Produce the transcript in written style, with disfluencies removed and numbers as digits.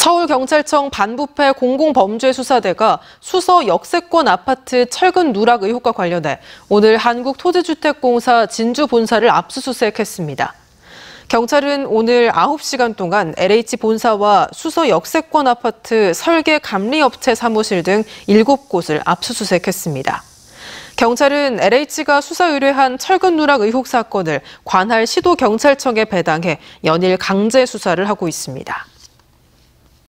서울경찰청 반부패 공공범죄수사대가 수서 역세권 아파트 철근 누락 의혹과 관련해 오늘 한국토지주택공사 진주본사를 압수수색했습니다. 경찰은 오늘 9시간 동안 LH 본사와 수서 역세권 아파트 설계 감리업체 사무실 등 7곳을 압수수색했습니다. 경찰은 LH가 수사 의뢰한 철근 누락 의혹 사건을 관할 시도경찰청에 배당해 연일 강제 수사를 하고 있습니다.